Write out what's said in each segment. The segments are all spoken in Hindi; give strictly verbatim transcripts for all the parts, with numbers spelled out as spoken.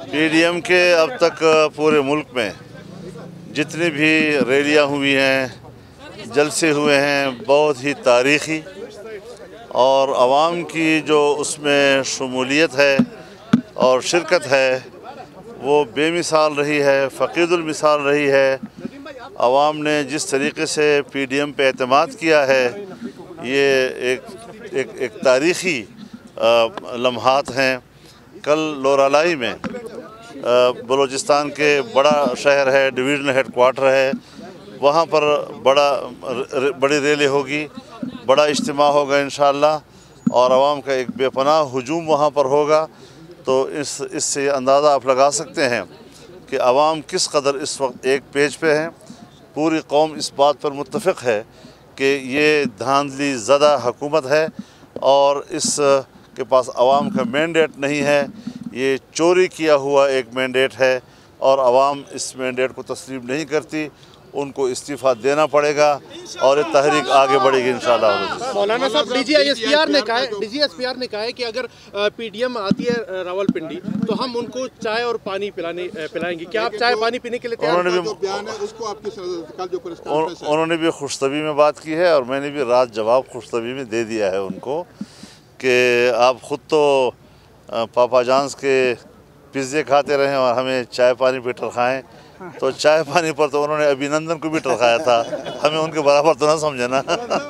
पीडीएम के अब तक पूरे मुल्क में जितनी भी रैलियां हुई हैं, जलसे हुए हैं, बहुत ही तारीख़ी और आवाम की जो उसमें शमूलियत है और शिरकत है वो बेमिसाल रही है, फ़क़ीदुल मिसाल रही है। आवाम ने जिस तरीके से पीडीएम पे एतमाद किया है, ये एक एक, एक तारीख़ी लम्हात हैं। कल लोरालाई में बलूचिस्तान के बड़ा शहर है, डिवीज़नल हेड क्वार्टर है, वहाँ पर बड़ा बड़ी रैली होगी, बड़ा इज्तिमा होगा इंशाअल्लाह और आवाम का एक बेपनाह हुजूम वहाँ पर होगा। तो इस इससे अंदाज़ा आप लगा सकते हैं कि आवाम किस कदर इस वक्त एक पेज पे है। पूरी कौम इस बात पर मुत्तफ़िक़ है कि ये धांधली ज़दा हुकूमत है और इस के पास आवाम का मैंडेट नहीं है, ये चोरी किया हुआ एक मैंडेट है और आवाम इस मैंडेट को तस्लीम नहीं करती। उनको इस्तीफ़ा देना पड़ेगा और ये तहरीक आगे बढ़ेगी इंशाअल्लाह। मौलाना साहब, डीजीएसपीआर ने कहा है डीजीएसपीआर ने कहा है कि अगर पीडीएम आती है रावलपिंडी तो हम उनको चाय और पानी पिलाने पिलाएंगे। क्या आप चाय पानी पीने के लिए तैयार? उन्होंने भी बयान है उसको आपकी उन्होंने भी खुशतबी में बात की है और मैंने भी रात जवाब खुशतबी में दे दिया है उनको कि आप ख़ुद तो पापा जॉन्स के पिज़्ज़े खाते रहें और हमें चाय पानी पे टरखाएँ। तो चाय पानी पर तो उन्होंने अभिनंदन को भी टरखाया था, हमें उनके बराबर तो ना समझे ना।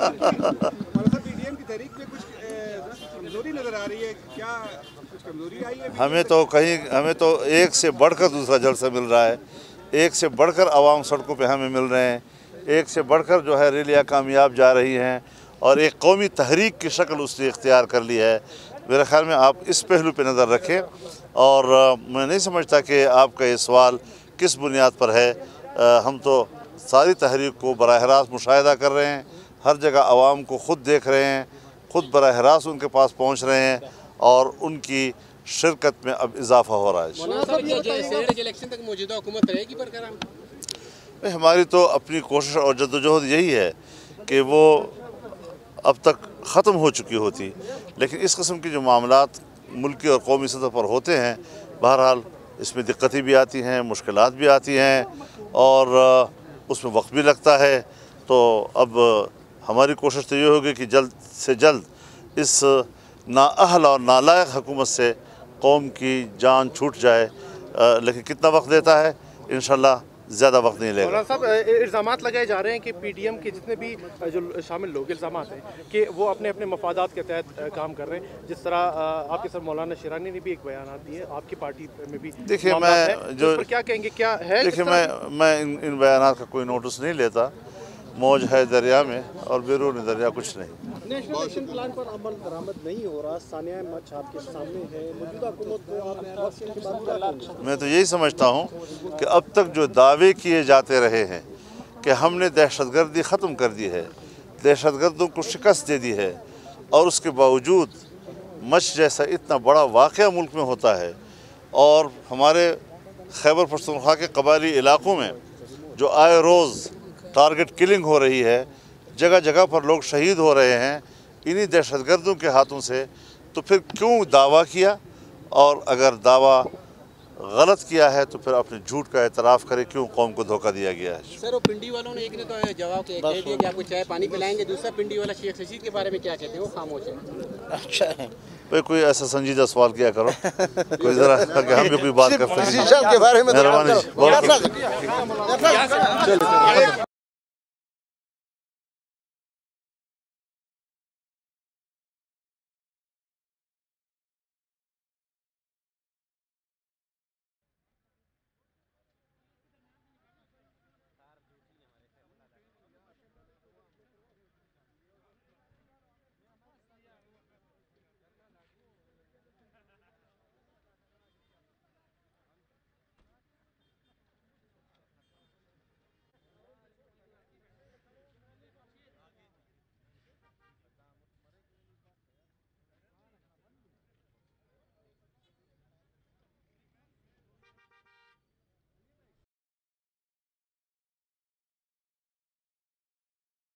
हमें तो कहीं हमें तो एक से बढ़कर दूसरा जलसा मिल रहा है, एक से बढ़कर आवाम सड़कों पे हमें मिल रहे हैं, एक से बढ़कर जो है रैलियाँ कामयाब जा रही हैं और एक कौमी तहरीक की शक्ल उसने इख्तियार कर ली है। मेरे ख़्याल में आप इस पहलू पे नज़र रखें और मैं नहीं समझता कि आपका ये सवाल किस बुनियाद पर है। आ, हम तो सारी तहरीक को बराह रास्त मुशाहिदा कर रहे हैं, हर जगह आवाम को ख़ुद देख रहे हैं, ख़ुद बराह रास्त उनके पास पहुँच रहे हैं और उनकी शिरकत में अब इजाफ़ा हो रहा है। हमारी तो अपनी कोशिश और जद्दोजहद यही है कि वो अब तक ख़त्म हो चुकी होती, लेकिन इस किस्म के जो मामलात मुल्की और कौमी सतह पर होते हैं, बहरहाल इसमें दिक्कतें भी आती हैं, मुश्किलात भी आती हैं और उसमें वक्त भी लगता है। तो अब हमारी कोशिश तो ये होगी कि जल्द से जल्द इस नाअहल और नालायक हुकूमत से कौम की जान छूट जाए, लेकिन कितना वक्त देता है, इंशाअल्लाह ज़्यादा वक्त नहीं लेगा। मौलाना साहब, इल्ज़ामात लगाए जा रहे हैं कि पीडीएम के जितने भी जो शामिल लोग इल्ज़ामात हैं कि वो अपने अपने मफादात के तहत काम कर रहे हैं। जिस तरह आपके सर मौलाना शिरानी ने भी एक बयान दिए, आपकी पार्टी में भी देखिए मैं जो क्या कहेंगे, क्या है? देखिए मैं मैं इन, इन बयान का कोई नोटिस नहीं लेता। मौज है दरिया में और बैरून दरिया कुछ नहीं। नेशनल एक्शन प्लान पर अमल दरामद नहीं हो रहा, सानिया मच आपके सामने है, मौजूदा हुकूमत को मैं तो यही समझता हूँ कि अब तक जो दावे किए जाते रहे हैं कि हमने दहशतगर्दी ख़त्म कर दी है, दहशतगर्दों को शिकस्त दे दी है, और उसके बावजूद मच जैसा इतना बड़ा वाक़या मुल्क में होता है और हमारे खैबर पख्तूनख्वा के कबायली इलाक़ों में जो आए रोज़ टारगेट किलिंग हो रही है, जगह जगह पर लोग शहीद हो रहे हैं इन्हीं दहशतगर्दों के हाथों से, तो फिर क्यों दावा किया? और अगर दावा गलत किया है तो फिर अपने झूठ का एतराफ़ करे, क्यों कौम को धोखा दिया गया है? सर, वो पिंडी वालों ने एक ने तो जवाब कह दिया कि आपको चाय पानी पिलाएंगे, दूसरा पिंडी वाला शेख रशीद के बारे में क्या कहते हैं, वो खामोश है। अच्छा भाई, कोई ऐसा संजीदा सवाल किया करो, कोई ज़रा हम भी कोई बात करते हैं।